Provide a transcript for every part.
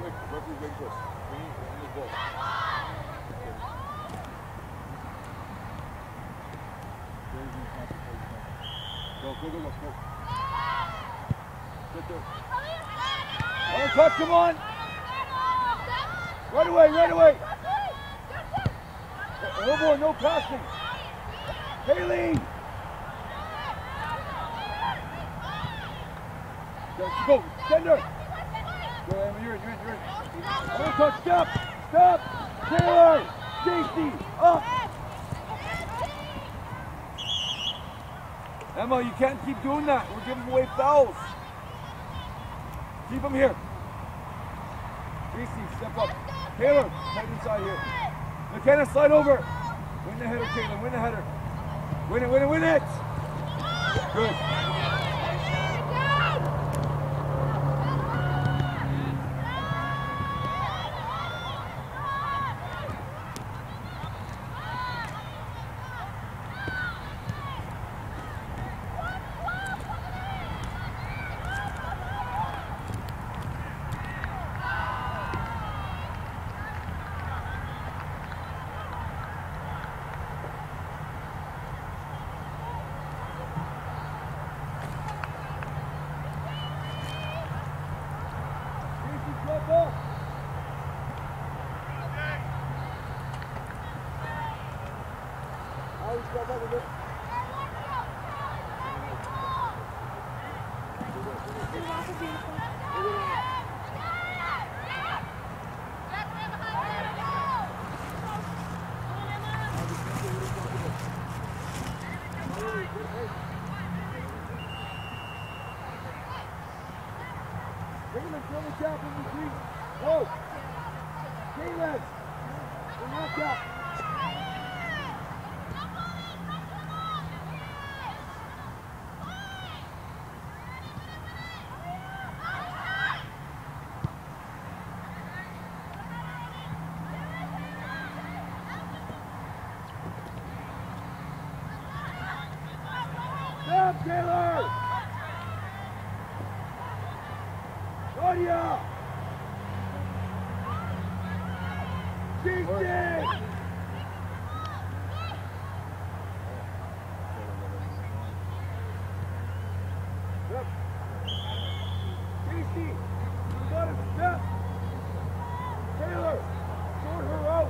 Quick, referee waiting for us. Bring the ball. Go, go. Sit there. Don't touch him on. Right away. No more, no passing. Haley. Go, stand there. Go, Emma, you're in. Don't touch, stop. Taylor, JC, up. Emma, you can't keep doing that. We're giving away fouls. Keep them here. JC, step up. Taylor, head inside here. McKenna, slide over. Win the header, Taylor. Win the header. Win it. Good. Taylor! Claudia! JC! Yep. JC, you got to step. Taylor, sort her out.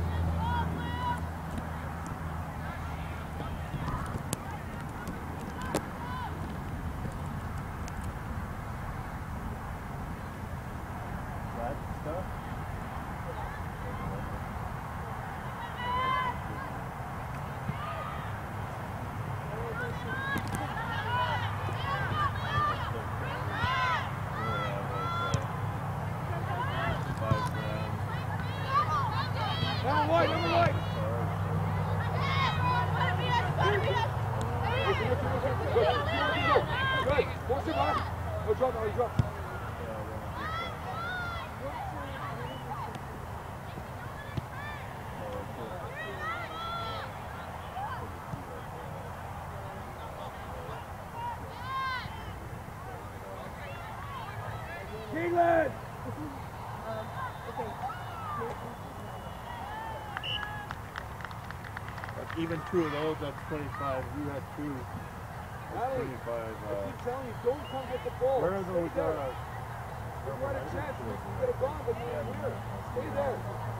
Even two of those, that's 25. You had two. That's 25. I keep telling you, don't come get the ball. Where are those? If you had a chance, you could have gone, but you're here. Stay there.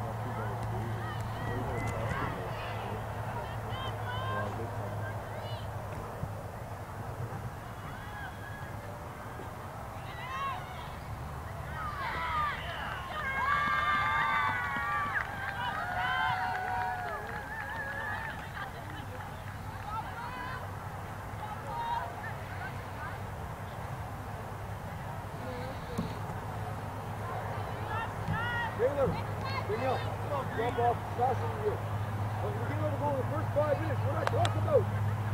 Drop off faster than you. When we get on the ball in the first 5 minutes, what I talk about?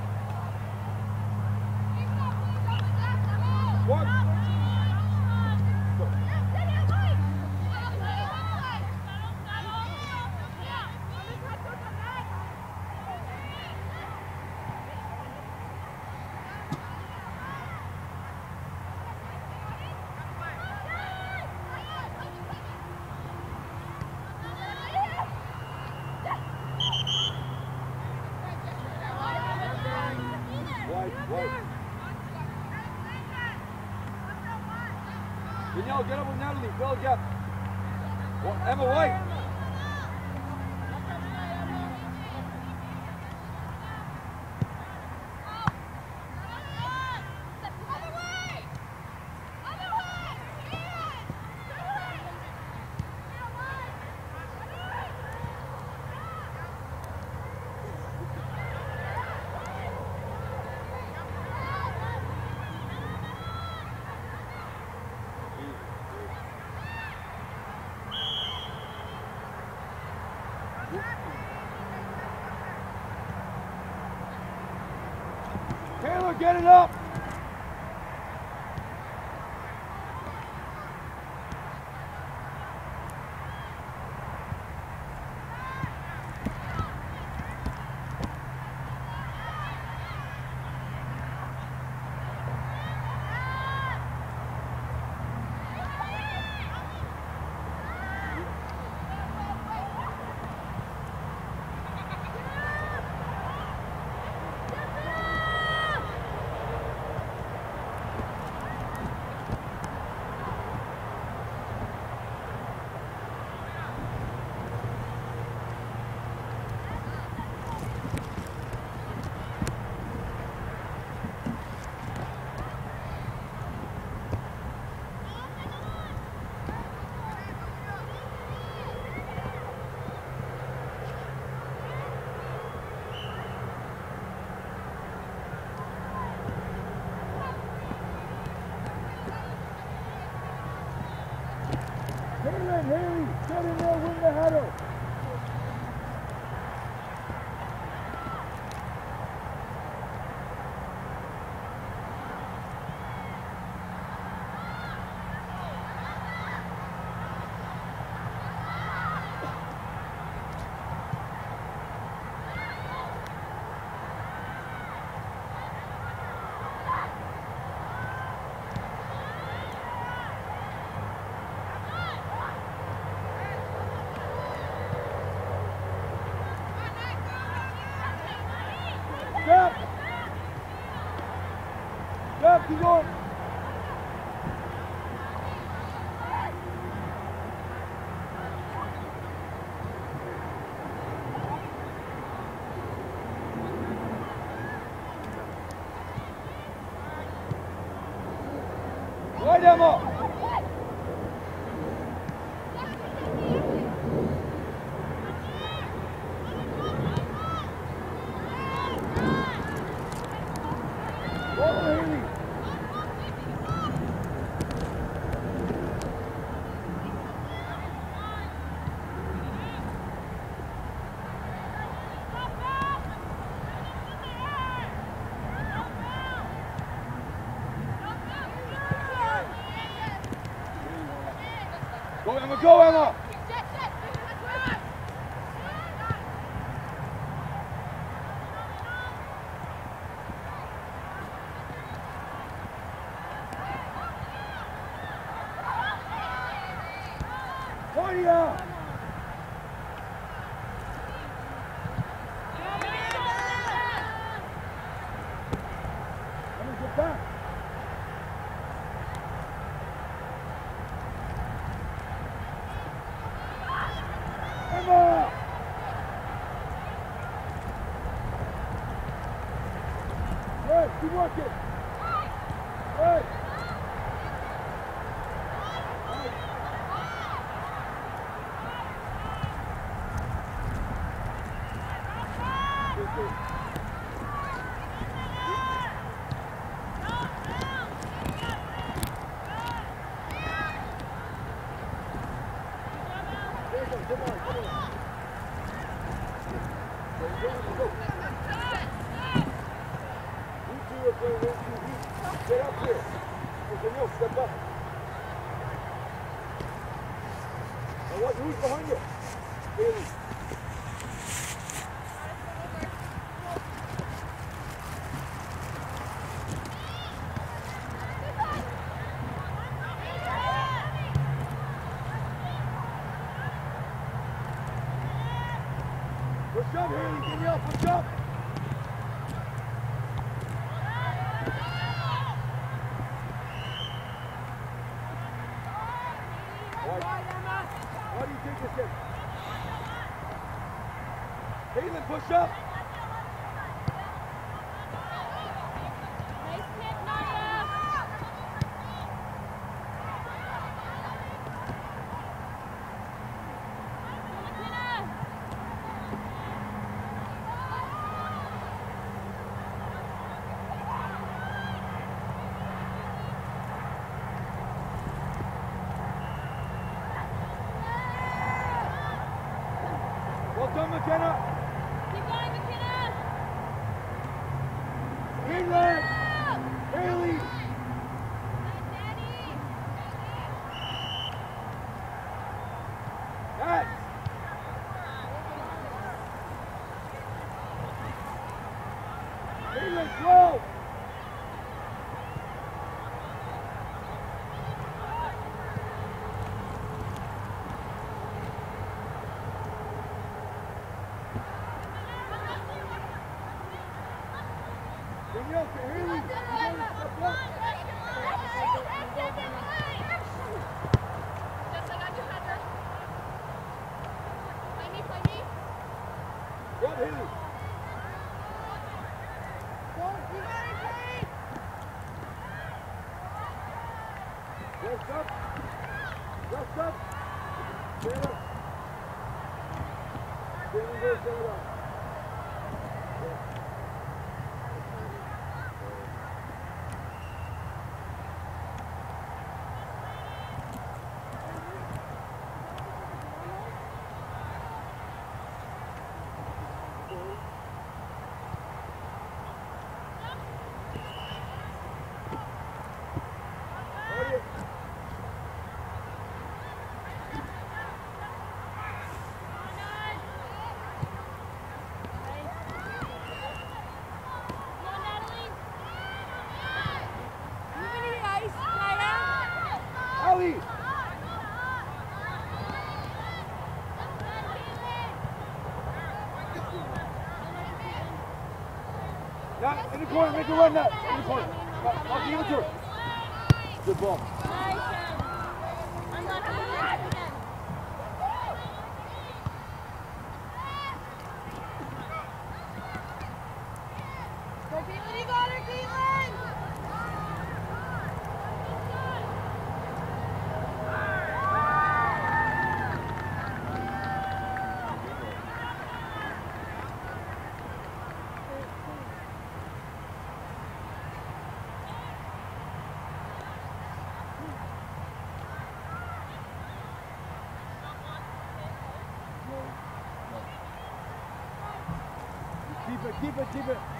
What? Danielle, get up with Natalie. Fill a gap. Emma White. Taylor, get it up! Haley, get in there, win the header. Keep going. Right, Emma. Go Emma, go Emma! Claudia! Let me get back. Emma! Hey, keep working. Hey! Come on, come on. Go. You two are playing 1-2. Get up here. Danielle, step up. Now what? Who's behind you? Haley. Push up, Haley. Danielle, push up. Caitlin, push up. Nice kick, Nadia. Well done, McKenna. Keep going, McKenna. Caitlin. Haley. Yes. Caitlin, slow. Danielle, Haley. Step up. Good, Haley. Rest up. Rest up. Stand up. Stand there, stand up. Ali. Yeah, in the corner, make a run now. In the corner. I'll give it to her. Good ball. Go, Caitlin, you got her, Caitlin! Keep it, keep it, keep it.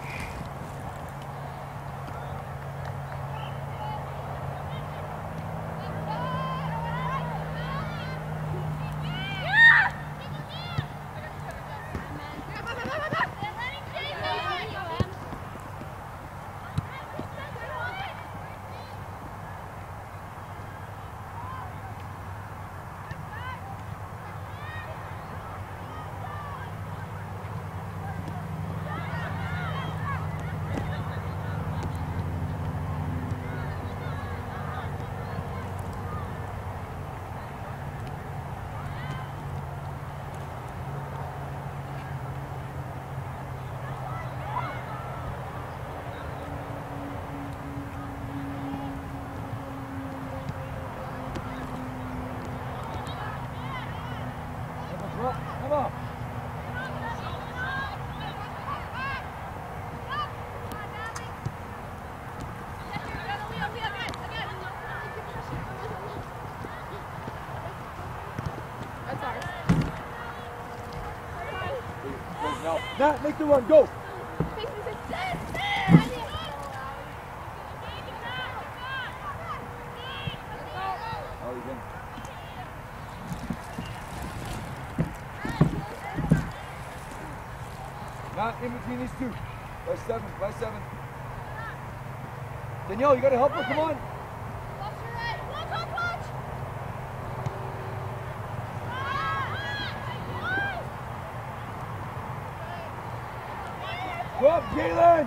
Come on. That's ours. Now, Nat, make the run, go. Oh, he's in. Not in between these two. By seven, by seven. Danielle, you gotta help her, come on. Go up, Jalen!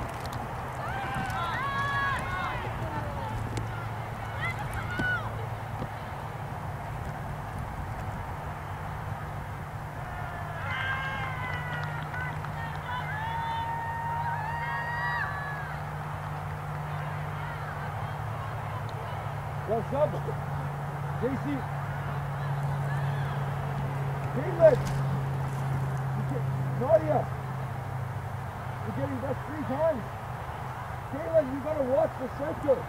Go sub. JC. Caitlin. Nadia. You're getting that 3 times. Caitlin, you gotta watch the center.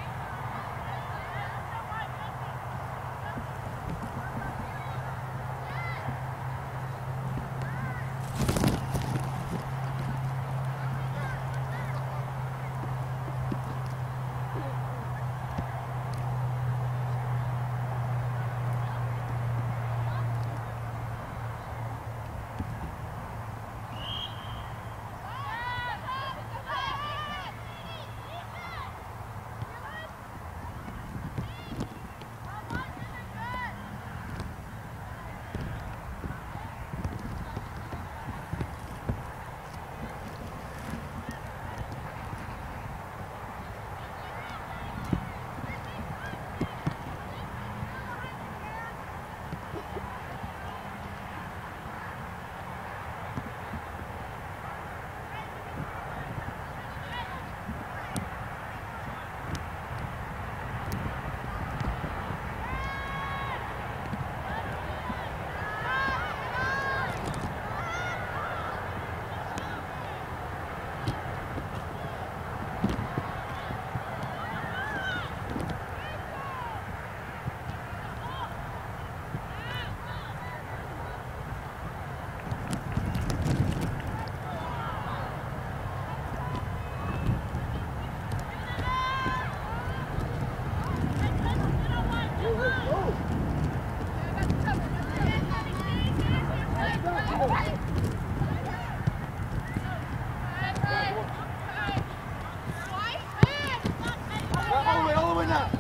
All the way now.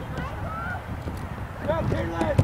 Go, Caitlin.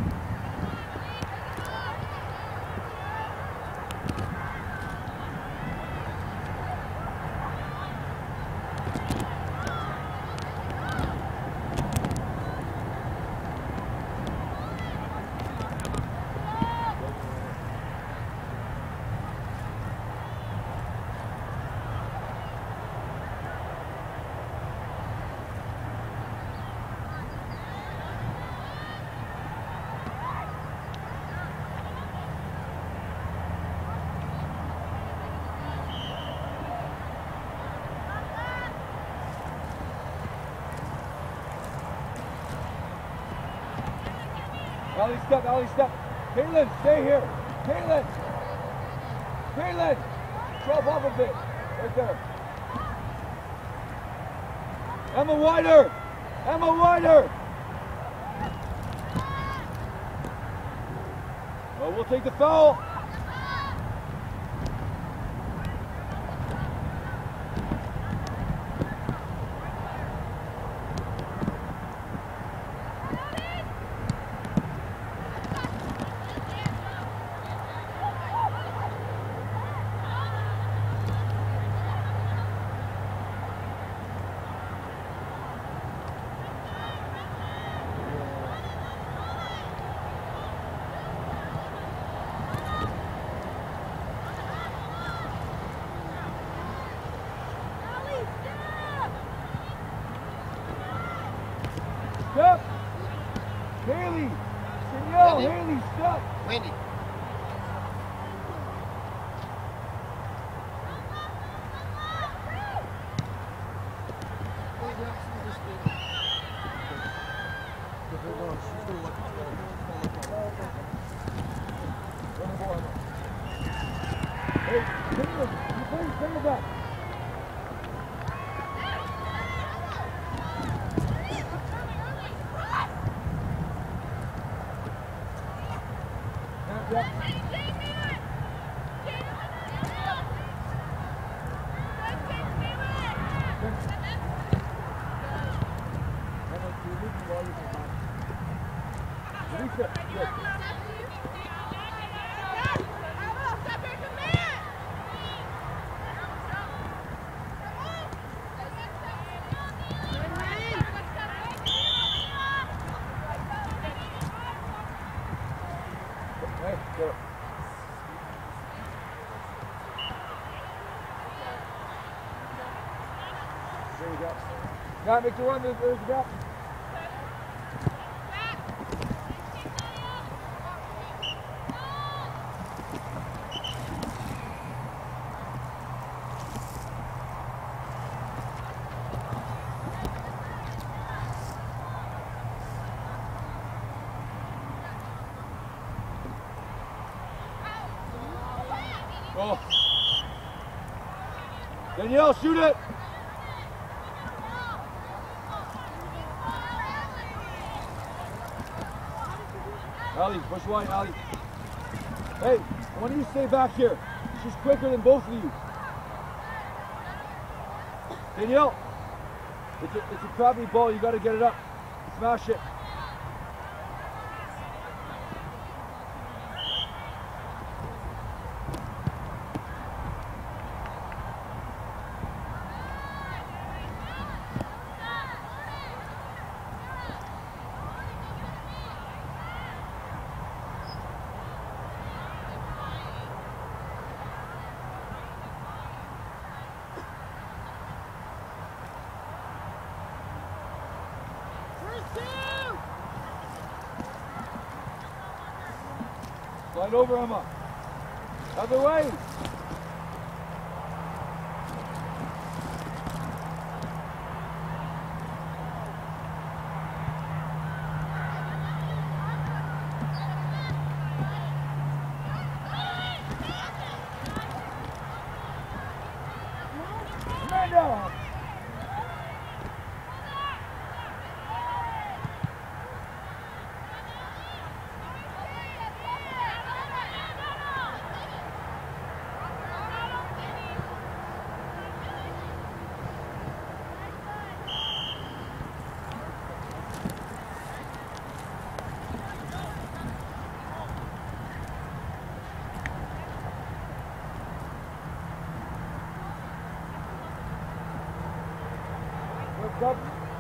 Allie, step. Caitlin, stay here. Caitlin. Drop off a bit. Right there. Emma wider. Oh, we'll take the foul. Stop! Haley! Danielle, Haley, stop! Wendy. Hey, Caitlin, you play center back. There you go. Now make the run, there's the gap. Go. Danielle, shoot it. Allie, push wide, Allie. Hey, why don't you stay back here? She's quicker than both of you. Danielle, it's a crappy ball. You got to get it up. Smash it. Slide over, Emma. Other way. Amanda. Up.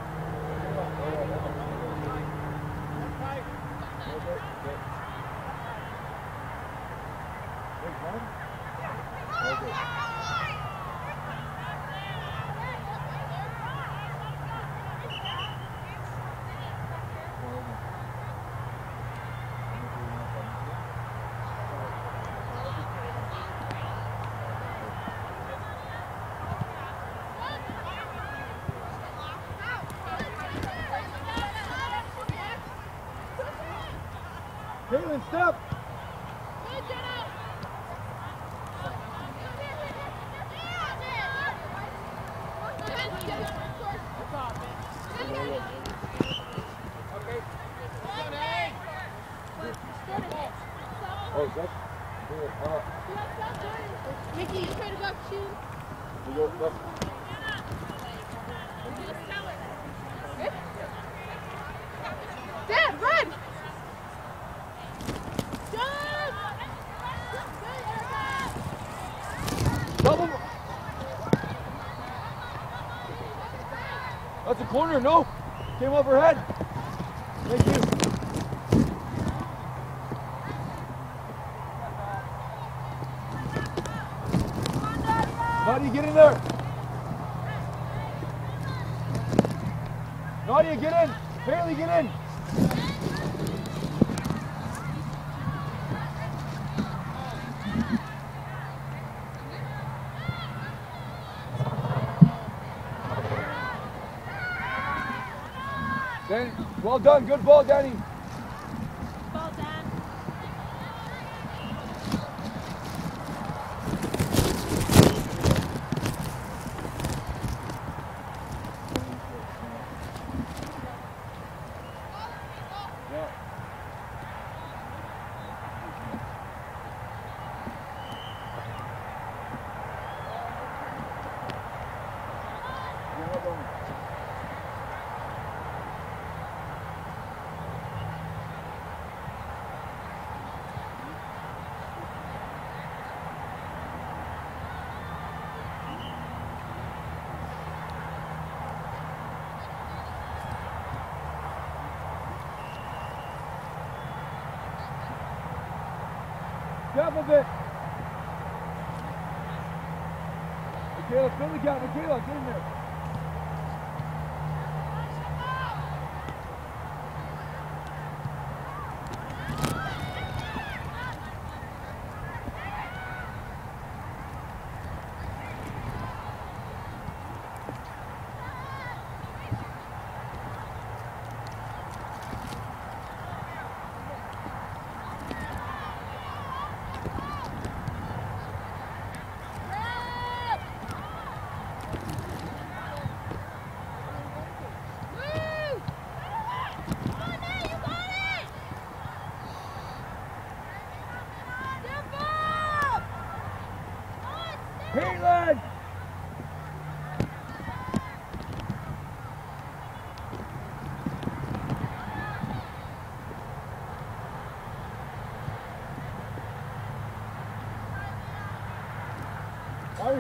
Caitlin, step! Oh, that's Mickey, you try to go shoot. You go left. Dad, run! Double. That's a corner, no. Came off her head. Thank you. Nadia, get in there. Nadia, get in. Bailey, get in. Danny, well done. Good ball, Danny. Ball, Dan. Yeah. Gap a bit. Michaela, fill the gap. Michaela, get in there. Hurry.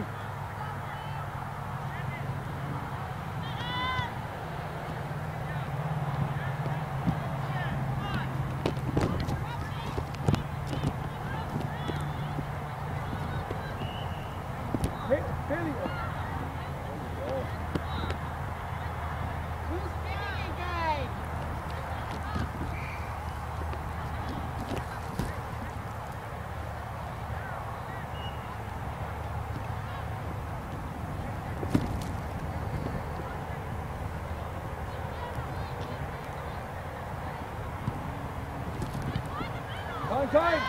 Hey, Bailey. Who's picking it, guys? Time.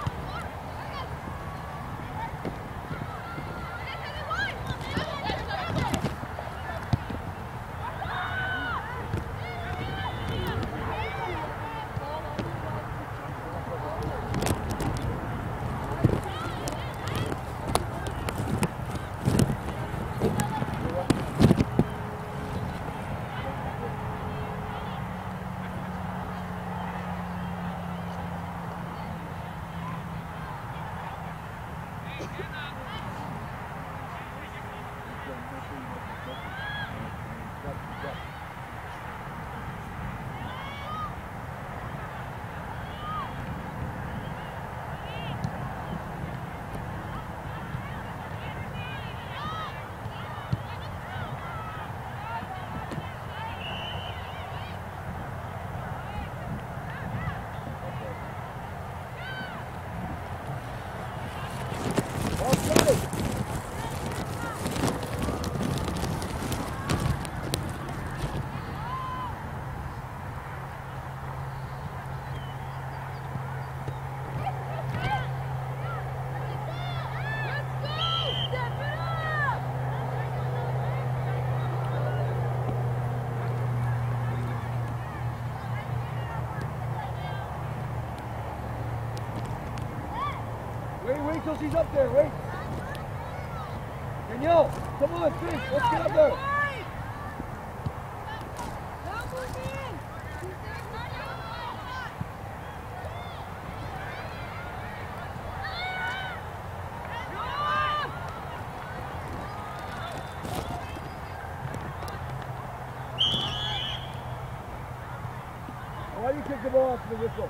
Wait till she's up there, wait. Danielle, come on, think, let's get up there. Why do you kick the ball off the whistle?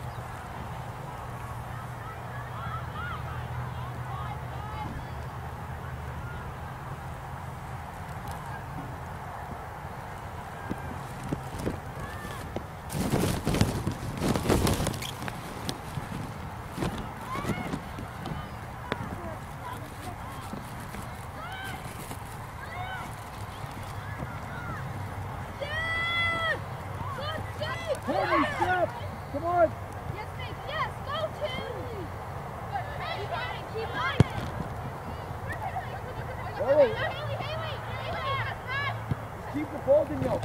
Courtney, step! Come on! Yes, Nick, yes, go Tim! You got it, keep on it! Haley! Haley! Just keep the ball, Danielle.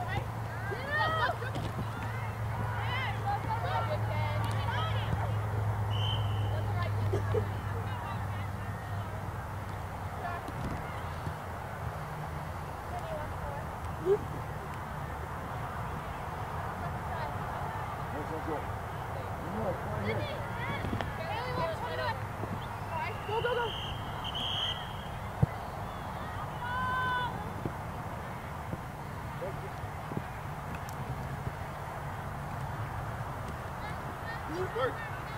Go, go, go! Work.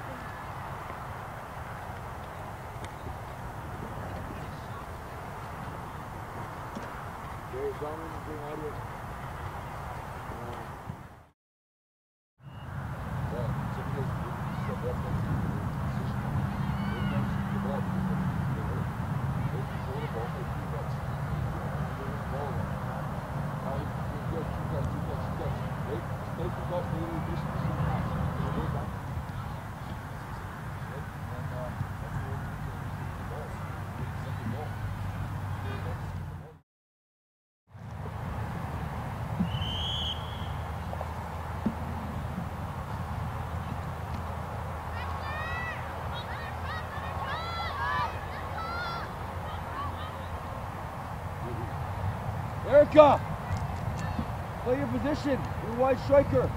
Erica! Play your position. You're a wide striker.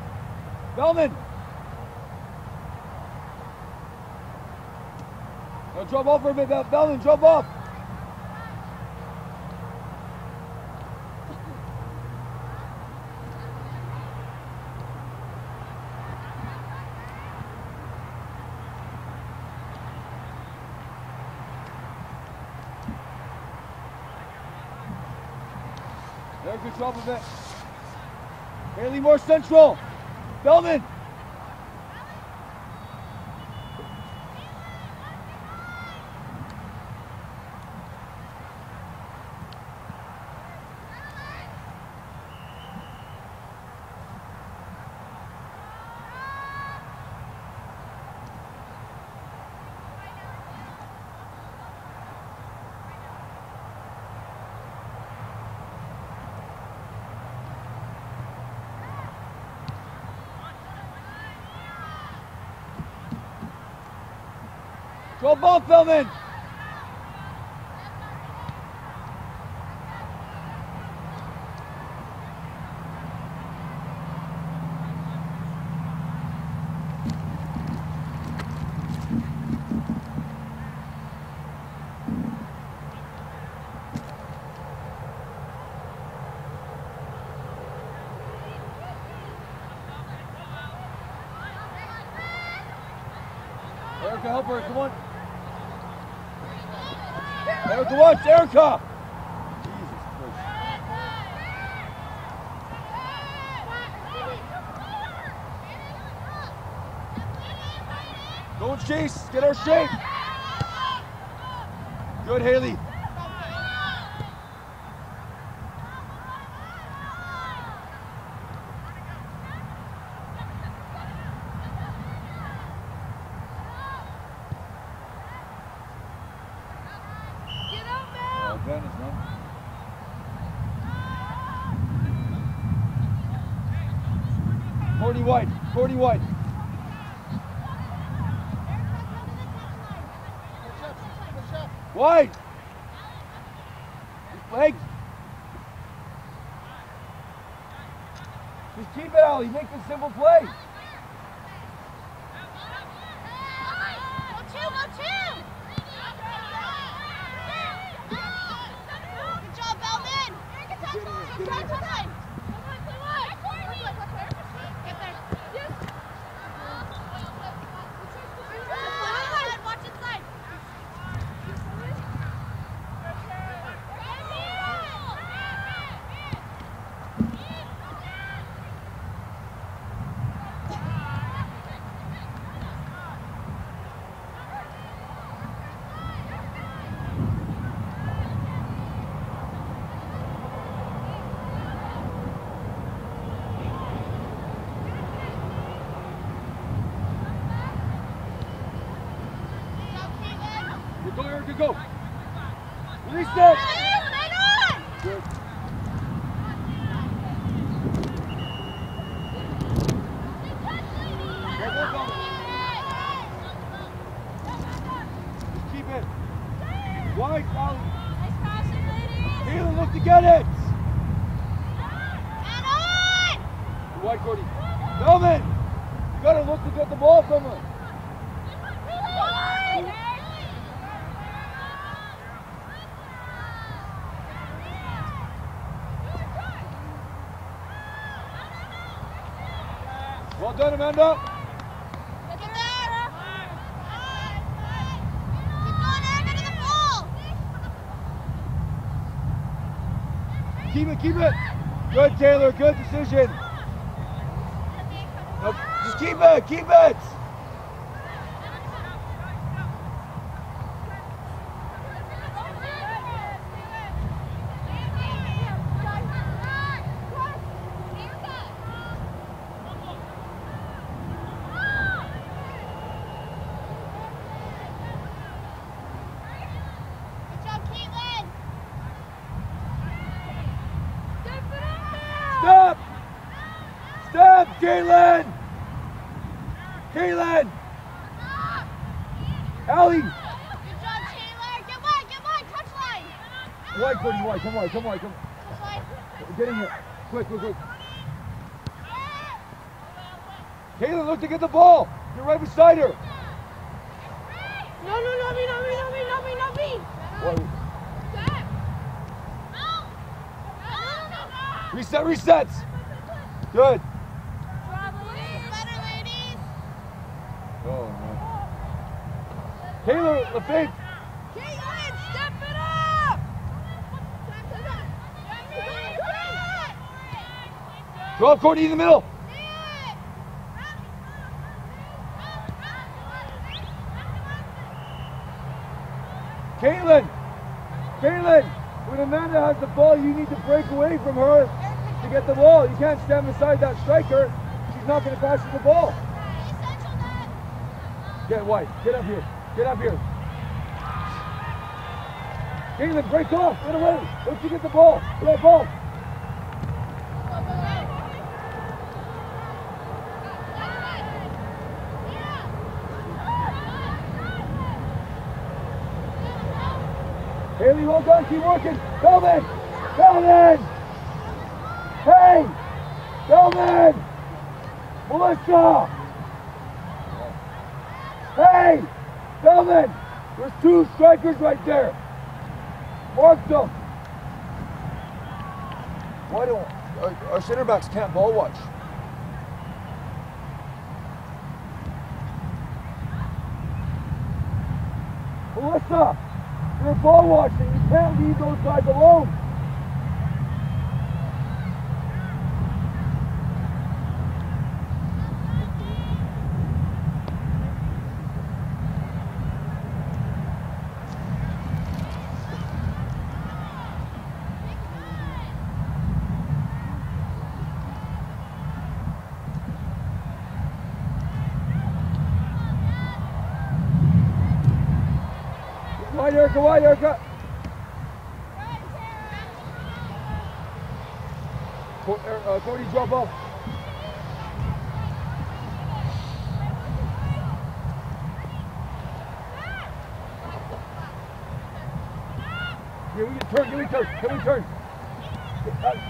Bellman! Now drop off for a bit, Belvin, drop off. Very good drop of it. Haley more central. Belvin. Drop off, Belvin. Erica, help her, come on. Erica, watch, Erica! Jesus Christ. Go and chase, get our shape. Good, Haley. Advantage, man. Courtney White. White! Legs! Just keep it, Allie. Make a simple play. Go, Erica, go. Release it. Good. Just keep it. Wide, Ollie. Taylor, look to get it. And on! Wide, Cody. Belvin, you gotta look to get the ball from her. Well done, Amanda. Look at that. Keep going, Erica, to the ball. Keep it. Good, Taylor. Good decision. No, just keep it. Stop, Caitlin! Allie! Good job, Taylor. Get wide, touch line. Wide, Cody, wide. Come on. Touch line. Get in here. Quick. Caitlin, look to get the ball. You're right beside her. No, me. Reset, resets. Good. Oh, man. Taylor, the fake. Caitlin, step it up! Draw Courtney in the middle. Caitlin, when Amanda has the ball, you need to break away from her to get the ball. You can't stand beside that striker. She's not going to pass you the ball. Get White, get up here. Get up here. Caitlin, break off, get away. Once you get the ball, get that ball. Haley, well done, keep working. Belvin! Belvin! Hey! Belvin! Melissa! Hey! Belvin! There's 2 strikers right there. Mark them. Why don't our center backs can't ball watch? Melissa! You're ball watching. You can't leave those guys alone. Wide, Erica. Cody, drop off. Here we can turn, can we turn? Look out!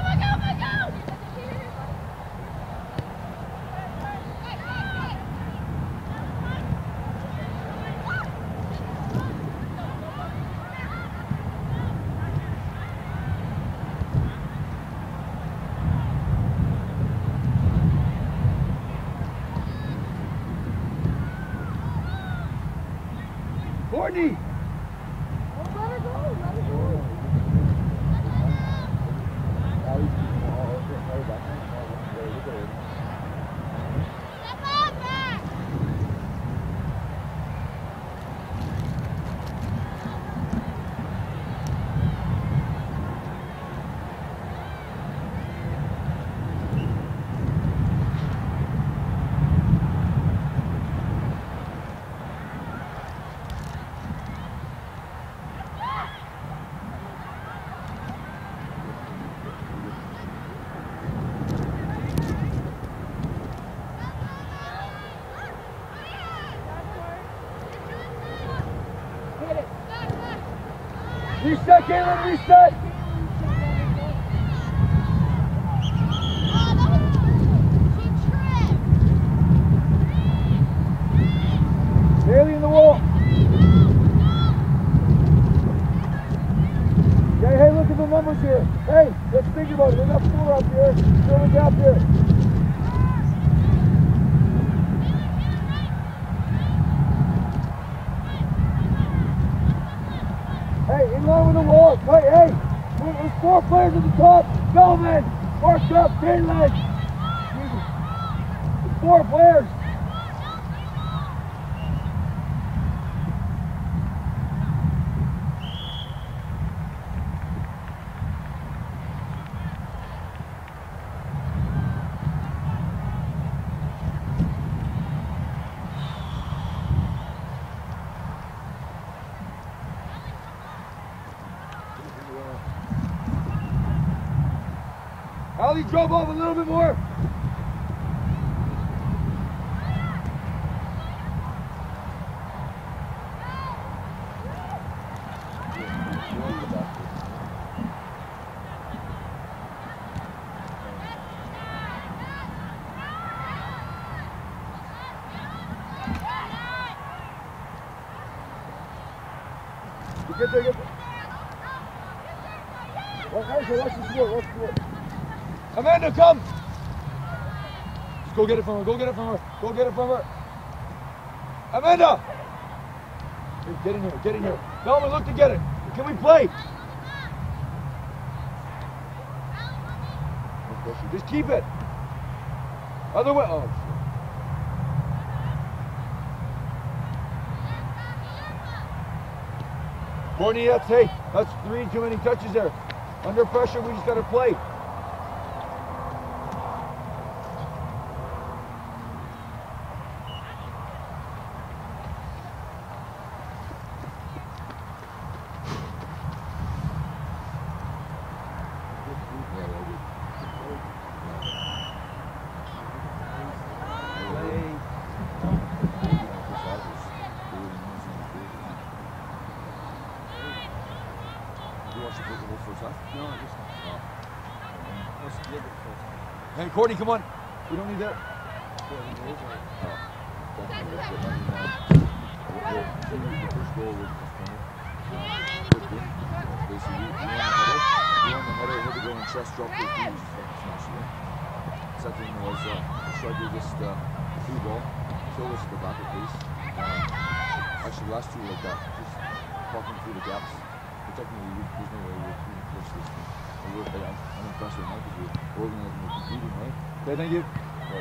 Courtney! Let her go. Step up, Matt! Reset, Caitlin, reset! Haley in the wall. Okay, hey, look at the numbers here. Hey, let's think about it. There's enough score up here. Fill the gap here. Hey, in line with the wall. Right, hey, there's 4 players at the top. Belvin, work up, Caitlin. There's 4 players. Allie drove off a little bit more. Get there, get there. Watch the sport, watch the sport. Amanda, come! Just go get it from her, go get it from her, go get it from her. Amanda! Hey, get in here, get in here. Melvin, look to get it. Can we play? Just keep it. Other way. Oh, shit. Courtney, that's 3 too many touches there. Under pressure, we just got to play. Hey, Courtney, come on. We don't need that. Second was Schreiber just through ball, throw us to the back of the base. Actually, the last two like that, just walking through the gaps. But technically, there's no way we're push this thing. I'm impressed right now because we're organizing, we're competing, right? Okay, thank you. But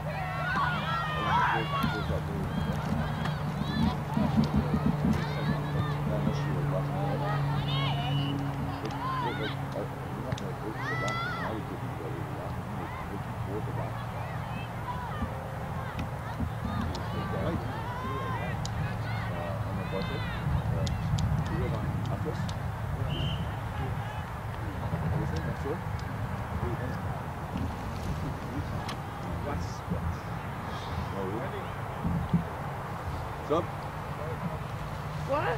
Up. What?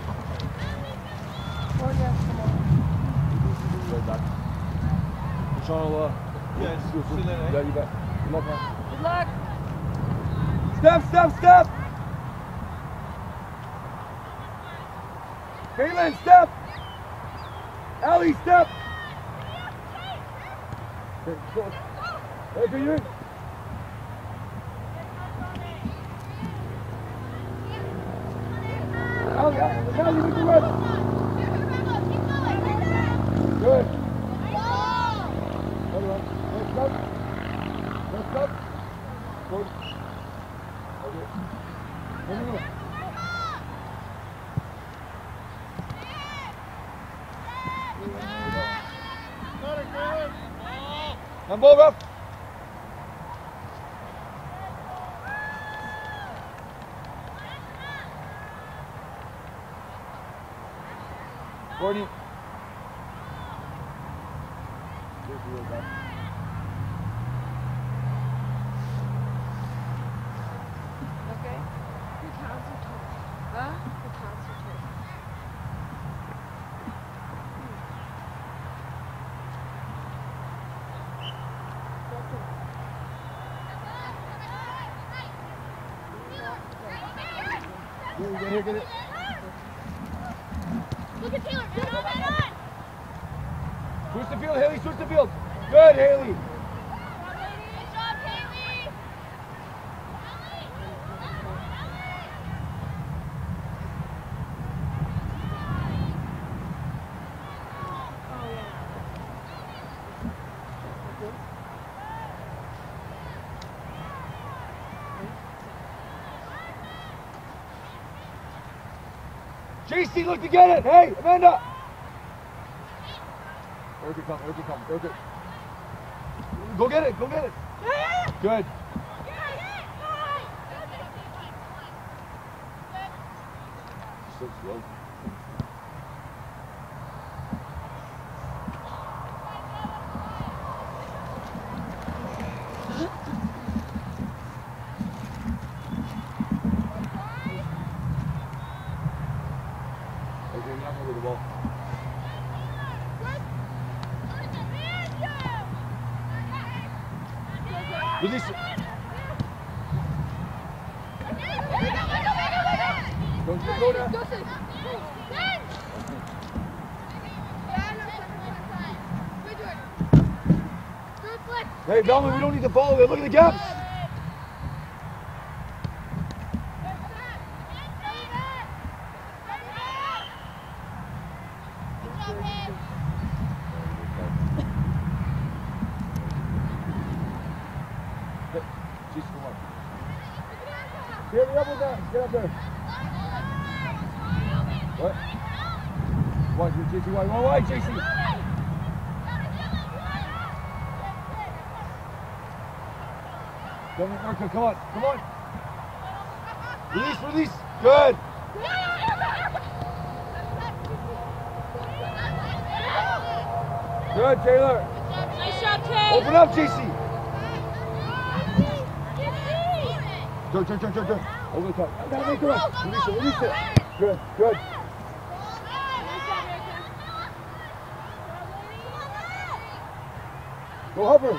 Right back. Sean, Yes, still in, eh? yeah, you bet. Good luck, man. Good luck. Step! Caitlin, step! Allie, step! Okay, go. Hey, go you. Allie, with the red. Good. Let's go. Good. Okay. No. And ball, ref. Courtney. Okay. The counts are tough. Huh? The counts are tough. Here, get it. Look at Taylor. Get on. Switch the field, Haley. Switch the field. Good, Haley. Good job, Haley. JC, look to get it. Hey, Amanda. Erica, come. Erica. Go get it. Good. So slow. Okay, you're not going to the ball. Release it. Don't you go there. Hey, Bellman, we don't need to follow it. Look at the gaps. Jeez, come on. Get me up with that. Get up there. What? Watch your JC. One wide, JC. Come on, Marco. Come on. Come on. Release, release. Good. Good, Taylor. Nice job, Tay. Open up, JC. Turn, turn, turn, turn, turn. Over the top. Now make it up. Release it, release it. Good, good. Go hover.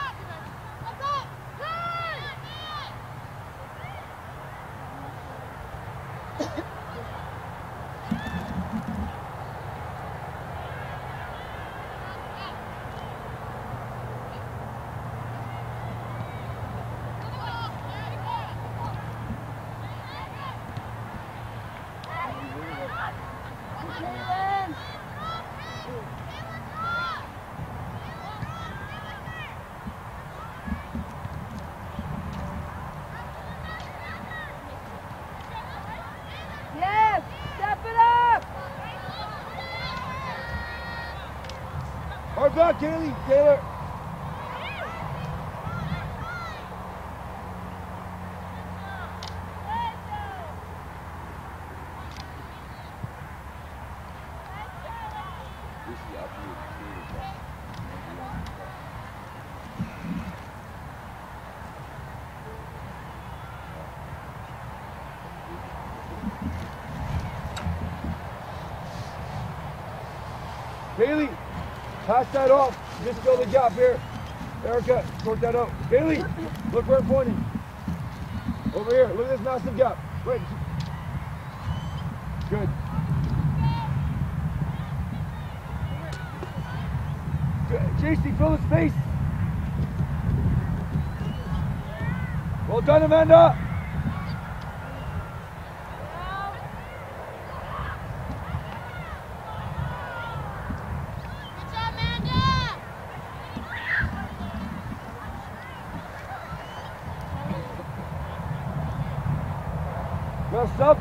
Yes, step it up. Hard back, Kaylee. Taylor. Kaylee, pass that off. Just fill the gap here. Erica, sort that out. Kaylee, look where I'm pointing. Over here. Look at this massive gap. Right. Good. JC, fill the space. Well done, Amanda. Good job, Amanda. Rest up.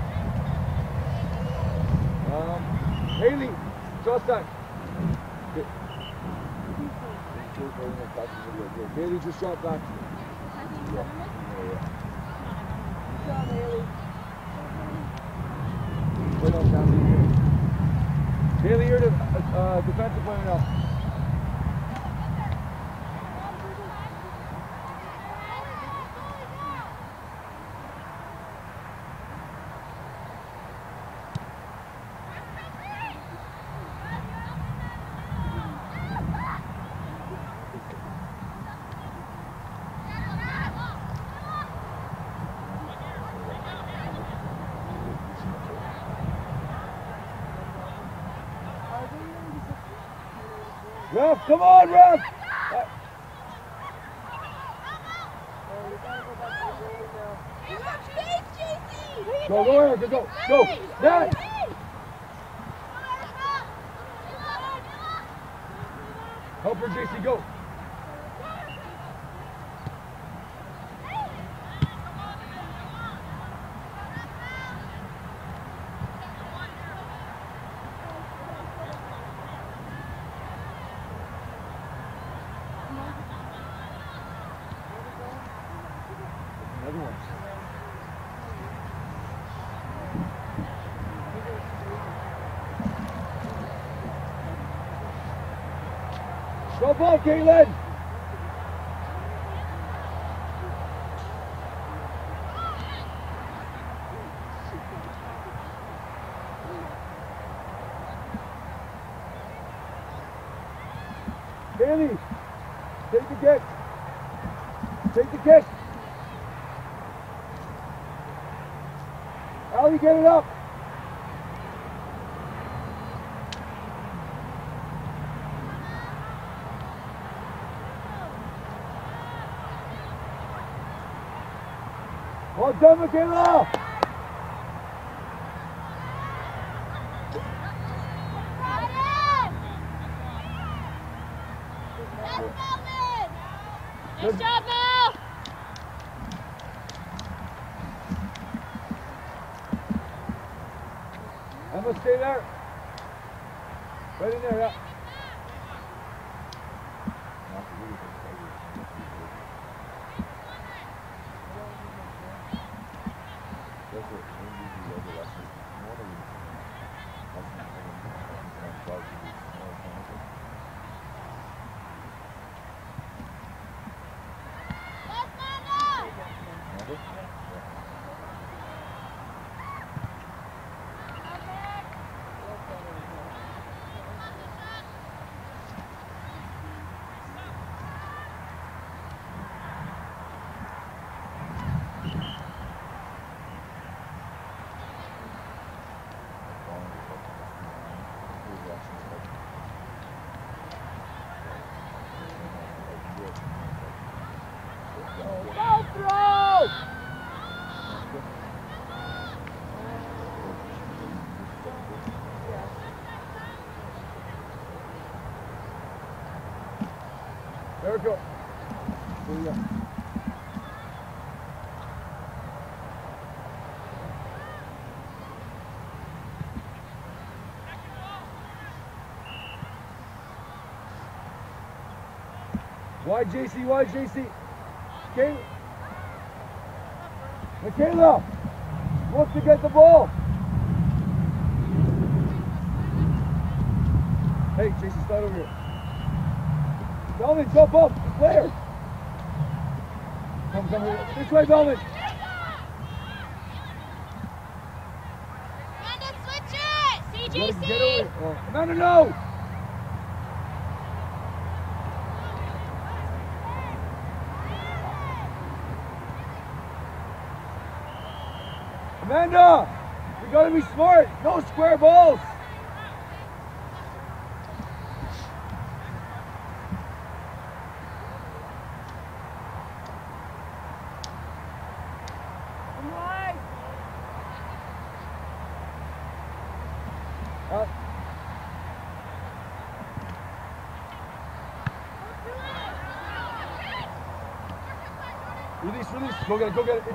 Haley, trust that. Okay. Haley just shot back. Wait on Haley. Haley, you're the defensive player now. Ref, come on, Ref! Go, Erica, go! Nat! Help her, JC, go! Another one. Go ball, Caitlin! Bailey, take the kick. Take the kick. Allie, get it up. Well done, Michaela! Nice job, Mel! Emma, stay there. Right in there, yeah. Ball throw! There we go. There we go. Wide JC, wide JC. Okay. Michaela, look to get the ball. Hey, JC, start over here. Bellman, jump up, Claire. Come here. This way, Bellman. Amanda, switch it! CJC! Get over. Oh. Amanda, no! Amanda, you gotta be smart. No square balls. Release, release. Go get it, go get it.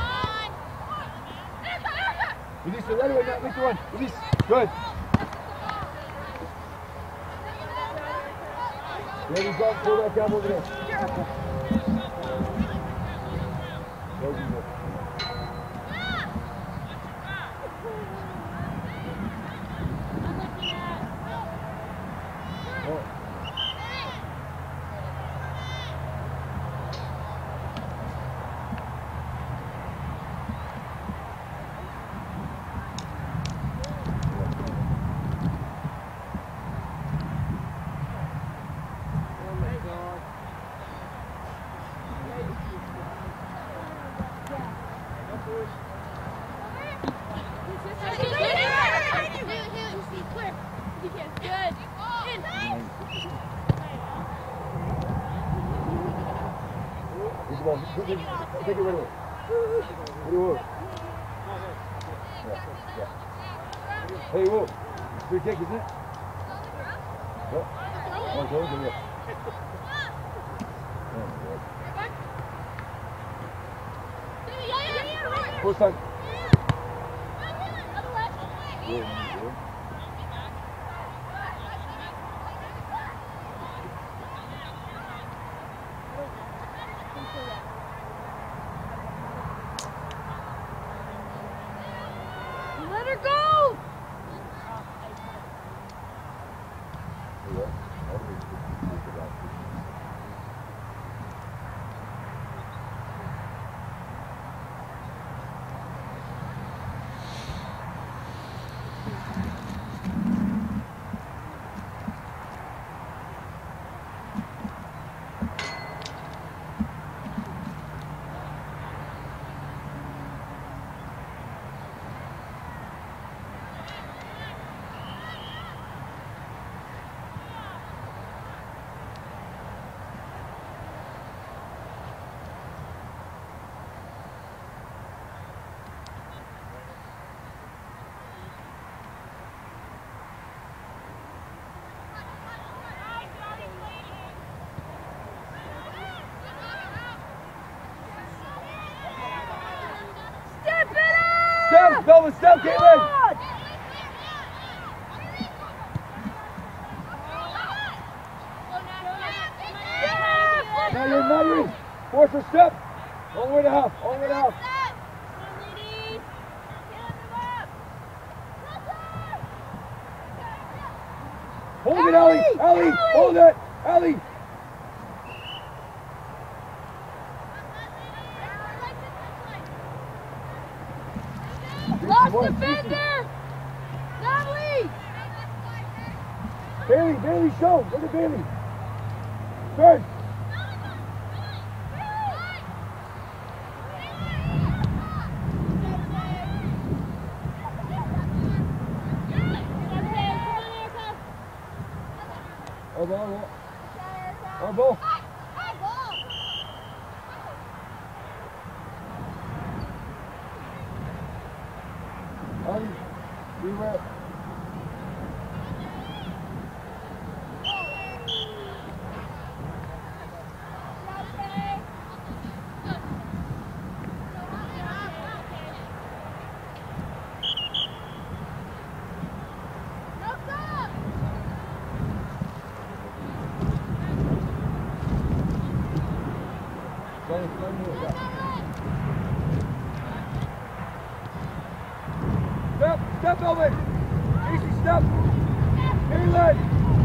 Release it right away, Matt. Make the run. Release. Good. There you go. Pull that down over there. There you go. Take it right away. What do you want? Yeah. Hey, whoa. Free kick, isn't it? What? Oh, go, go, yeah. First time. Let her go! Delvin, step, Caitlin! Now you're in. Force a step. All the way to half. All the way to half. Hold it, Allie. Allie, hold it. Allie. Lost defender! Natalie! Bailey, show. Look at Bailey. Good. Our ball. Beware. Step, Elvin! Easy step! Caitlin!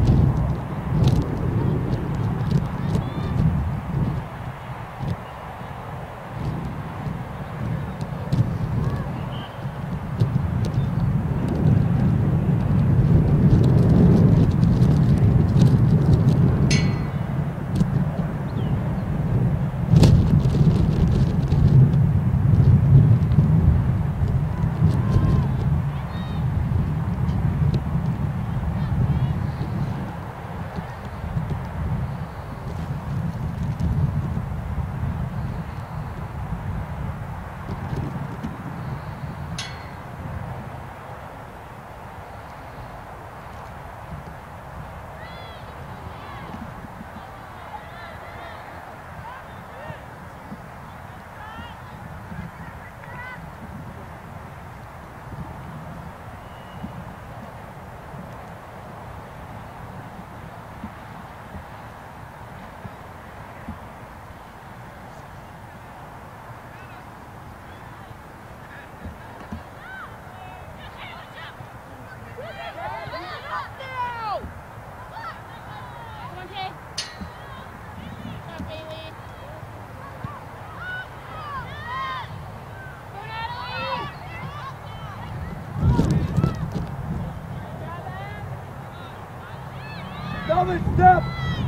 Delvin, step!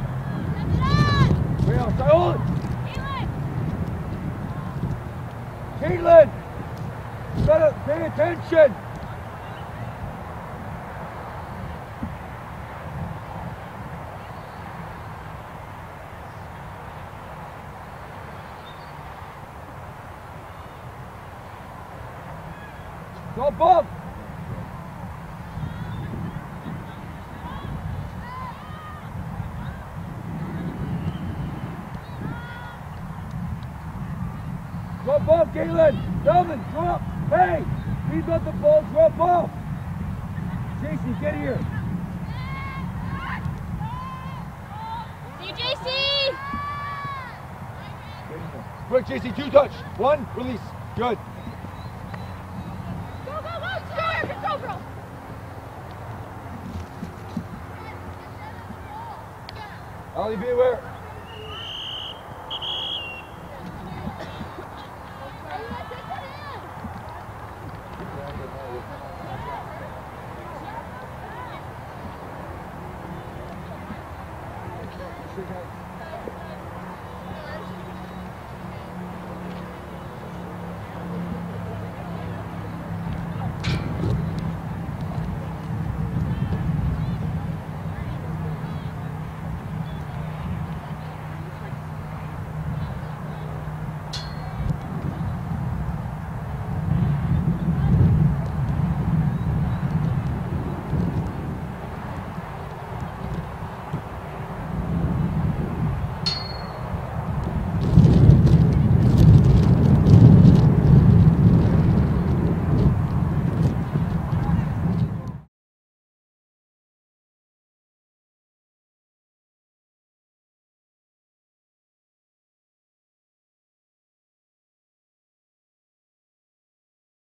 Way outside, hold it! Caitlin! Better pay attention! Drop off! Drop off, Caitlin! Delvin, drop! Hey! He's got the ball, drop off! JC, get here! See you, JC! Quick, JC, 2 touch. 1, release. Good. Go, go, go! Go, go, girl! Allie, be aware.